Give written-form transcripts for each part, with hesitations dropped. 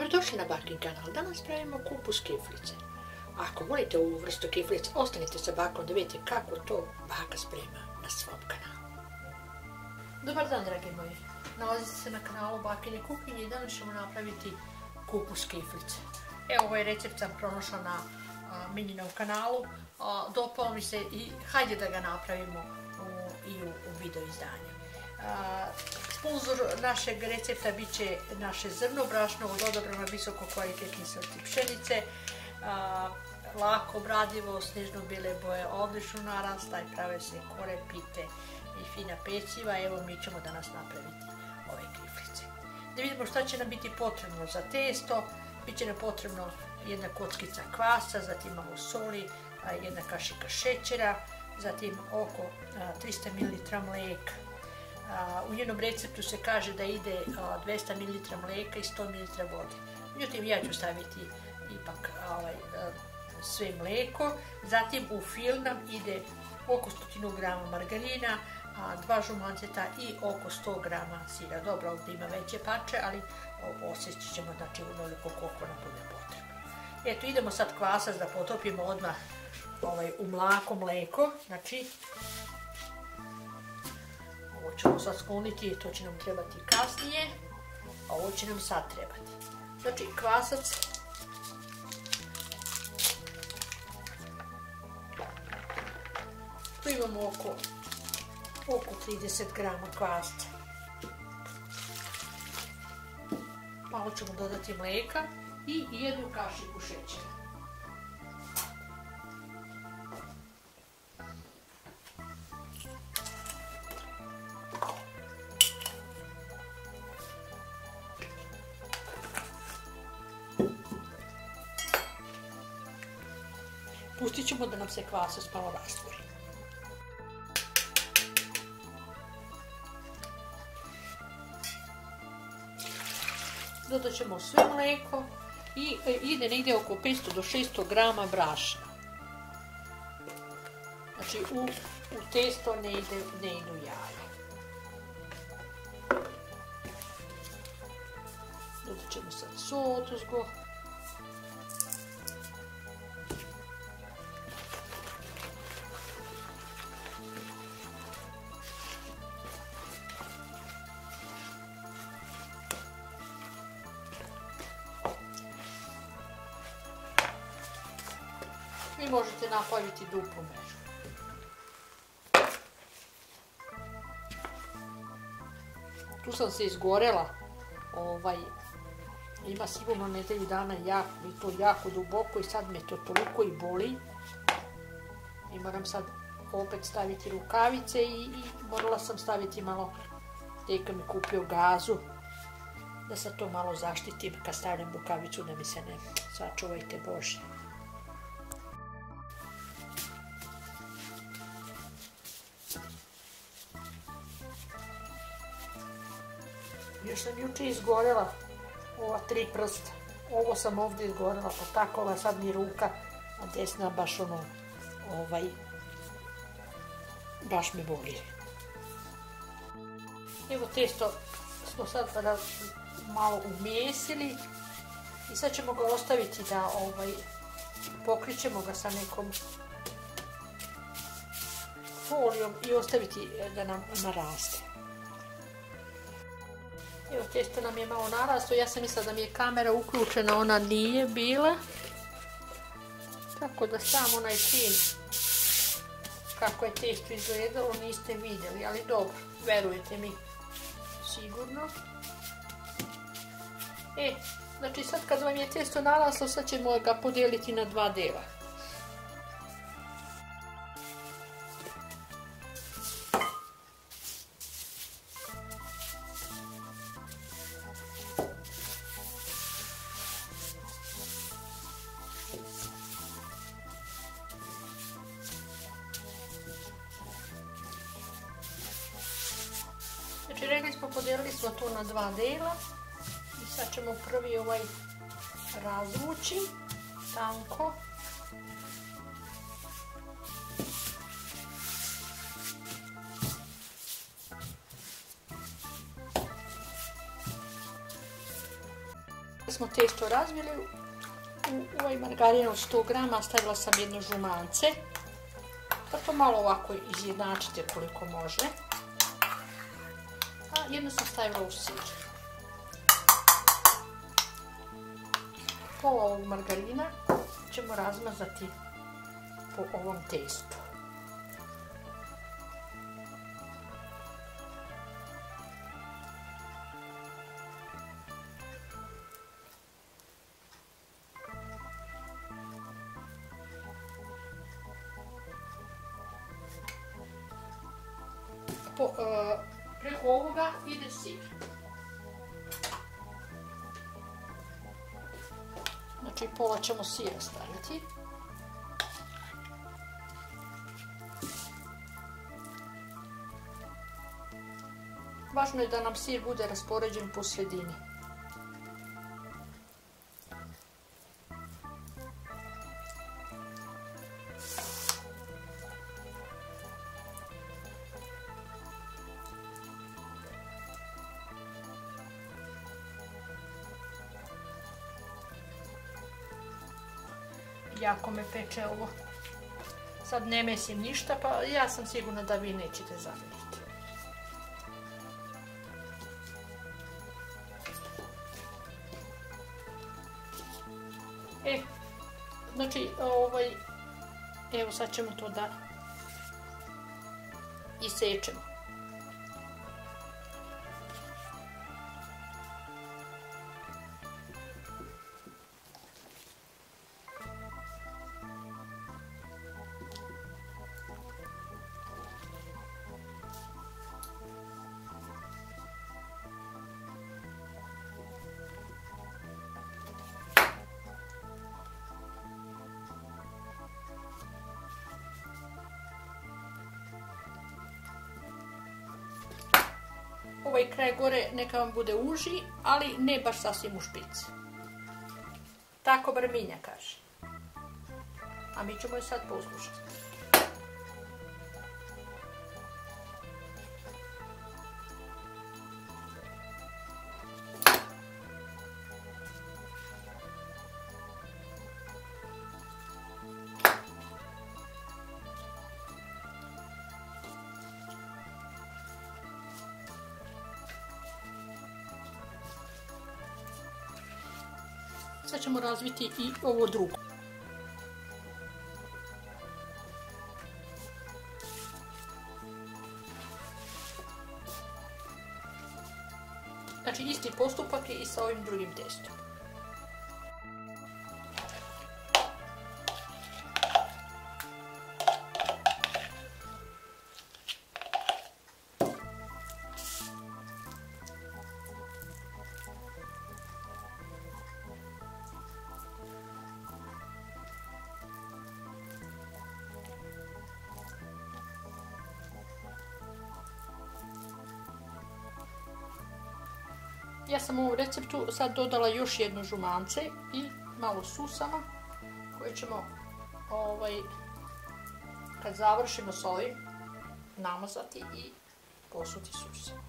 Dobrodošli na Bakin kanal. Danas pravimo kupus kiflice. Ako volite ovu vrstu kiflice, ostanite sa bakom da vidite kako to baka sprema na svom kanalu. Dobar dan, dragi moji. Nalazite se na kanalu Bakine kuhinje i danas ćemo napraviti kupus kiflice. Evo, ovaj recept sam pronašla na Minjinom kanalu. Dopao mi se i hajde da ga napravimo u video izdanju. Sponzor našeg recepta bit će naše zrno brašno od odabrane visoko kvalitetne sorte pšenice, lako obradivo, snežno bijele boje, odlično narasta i prave se kore, pite i fina peciva. Evo, mi ćemo danas napraviti ove kiflice. Da vidimo šta će nam biti potrebno za testo. Bit će nam potrebno jedna kockica kvasa, zatim malo soli, jedna kašika šećera, zatim oko 300 ml mlijeka. U njenom receptu se kaže da ide 200 ml mlijeka i 100 ml vode. Međutim, ja ću staviti ipak sve mlijeko. Zatim u fil nam ide oko 100 g margarina, 2 žumanceta i oko 100 g sira. Dobro, ovdje ima veće parče, ali osjećat ćemo onoliko koliko nam bude potrebno. Eto, idemo sad kvasac da potopimo odmah u mlijeko. Znači, ovo ćemo sad skloniti, to će nam trebati kasnije, a ovo će nam sad trebati. Znači, kvasac tu imamo oko 30 g kvasca. Malo ćemo dodati mlijeka i jednu kašiku šećera. Pustit ćemo da nam se kvasac malo rastvori. Dodat ćemo sve mlijeko i ide negdje oko 500 do 600 g brašna. Znači u testo ne idu jaja. Dodat ćemo sad sol oduzgo. Vi možete napraviti duplu mrežu. Tu sam se izgorela. Ima sigurno nedelju dana i to jako duboko i sad me to toliko i boli. I moram sad opet staviti rukavice i morala sam staviti malo, deka mi kupio gazu, da se to malo zaštitim kad stavljam rukavicu da mi se ne sačuvajte Bože. Još sam juče izgorela ova 3 prsta. Ovo sam ovdje izgorela, pa tako ova sad mi ruka, a desna baš baš me boli. Evo, testo smo sad malo umjesili i sad ćemo ga ostaviti da pokrićemo ga sa nekom folijom i ostaviti da nam naraste. Evo, testo nam je malo narasto, ja sam mislila da mi je kamera uključena, ona nije bila. Tako da sam onaj čin kako je testo izgledalo niste vidjeli, ali dobro, verujete mi, sigurno. Znači sad kad vam je testo naraslo, sad ćemo ga podijeliti na 2 dela. Znači, rekli smo, podijelili smo to na 2 dela i sad ćemo prvi razvući tanko. Smo testo razvili u ovaj margarin od 100 grama, stavila sam jedno žumance, pa to malo ovako izjednačite koliko može, a jedno sam stavila u sir. Pola ovog margarina ćemo razmazati po ovom testu. Preko ovoga ide sir. Znači pola ćemo sira staviti. Važno je da nam sir bude raspoređen po sredini. Jako me peče ovo. Sad ne mesim ništa, pa ja sam sigurna da vi nećete zamjeriti. Znači, evo sad ćemo to da isečemo. Ovaj kraj gore neka vam bude uži, ali ne baš sasvim u špici. Tako bar Minja kaže. A mi ćemo je sad poslušati. Sad ćemo razviti i ovo drugo. Znači isti postupak je i sa ovim drugim testom. Ja sam u ovom receptu sad dodala još jedno žumance i malo susama koje ćemo kad završimo s ovim namazati i posuti susama.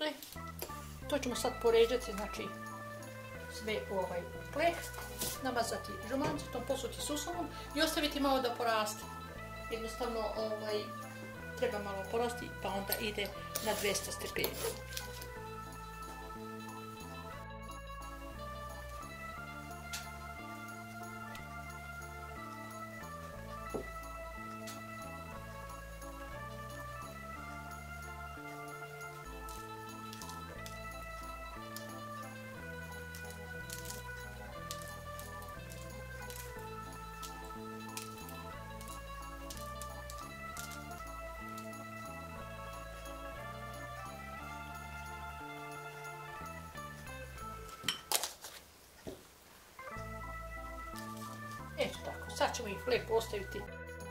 napravili. To ćemo sad poređati, znači sve u ovaj pleh, namazati žumancitom, posuti susolom i ostaviti malo da poraste. Jednostavno treba malo porasti pa onda ide na 200 stepeni. Eto tako, sad ćemo ih lijepo ostaviti.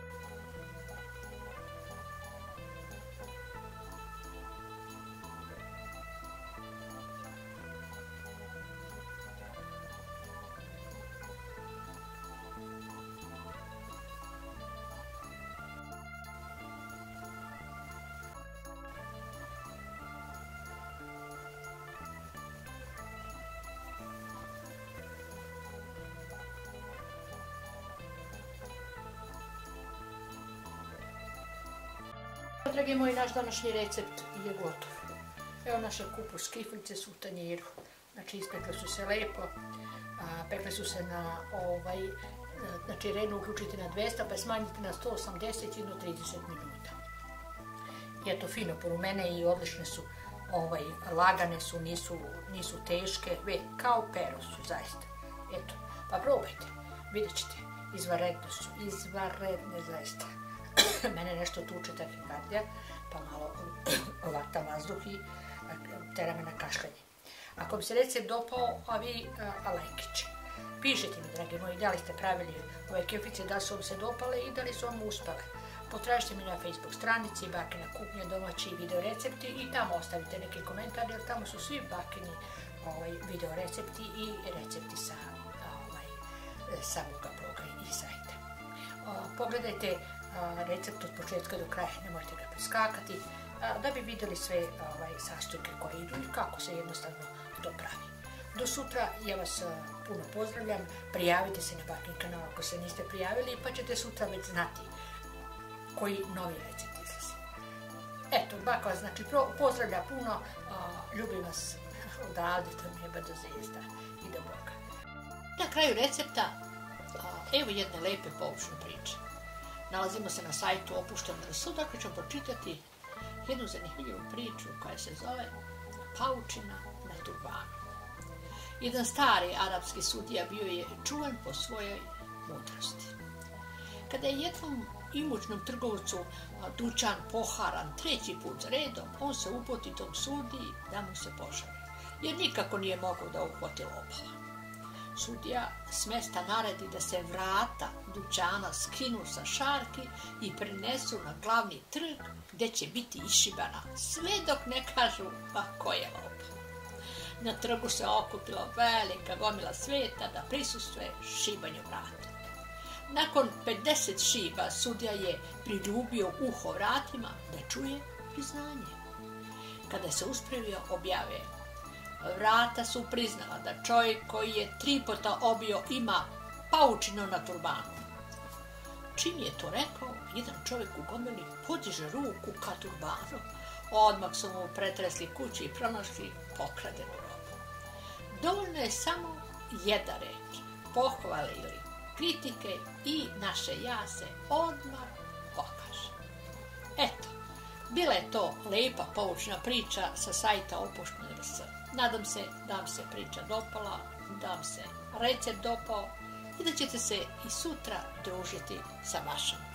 Dragi moji, naš današnji recept je gotov. Evo naše kupus kiflice su u tanjiru. Znači ispekle su se lijepo, pekle su se na znači redno uključite na 200 pa smanjite na 180 i do 30 minuta. I eto, fino porumene i odlične su, lagane su, nisu teške, kao pero su zaista. Eto, pa probajte, vidjet ćete, izvanredne zaista. Mene nešto tuče tahikardija, pa malo ovakta vazduh i tera me na kašljanje. Ako vam se recept dopao, a vi lajkić. Pišite mi, dragi moji, da li ste pravili ove keflice, da li su vam se dopale i da li su vam uspale. Potražite mi na Facebook stranici Bakina kuhnja, domaći video recepti i tamo ostavite neki komentar, jer tamo su svi Bakini video recepti i recepti sa moga bloga i sajta. Pogledajte recept od početka do kraja, nemojte ga preskakati, da bi vidjeli sve sastojke koje idu i kako se jednostavno to pravi. Do sutra, ja vas puno pozdravljam, prijavite se na Bakin kanal ako se niste prijavili, pa ćete sutra već znati koji novi recept izlazi. Eto, baka vas znači pozdravlja puno, ljubim vas odavde do neba do zvijezda i do Boga. Na kraju recepta, evo jedne lepe poučne priče. Nalazimo se na sajtu Opušten.rs, dakle ću pročitati jednu zanimljivu priču koja se zove Paučina na turbanu. Jedan stari arapski sudija bio je čuvan po svojoj mudrosti. Kada je jednom imućnom trgovcu dućan poharan 3. put za redom, on se upoti tom sudiji da mu se požali, jer nikako nije mogao da uhvati lopova. Sudija s mjesta naredi da se vrata dućana skinu sa šarki i prenesu na glavni trg gdje će biti išibana, sve dok ne kažu ko je lopov. Na trgu se okupila velika gomila svijeta da prisustvuje šibanju vrata. Nakon 50 šiba sudija je priljubio uho vratima da čuje priznanje. Kada se uspravio, objave: vrata su priznala da čovjek koji je 3 puta obio ima paučinu na turbanu. Čim je to rekao, jedan čovjek u gomili podiže ruku ka turbanu. Odmah su mu pretresli kući i pronašli pokradenu robu. Dovoljno je samo jedna reč, pohvale ili kritike i naše ja se odmah pokaže. Eto, bila je to lepa poučna priča sa sajta Opušten.rs. Nadam se da vam se priča dopala, da vam se recept dopao i da ćete se i sutra družiti sa vašom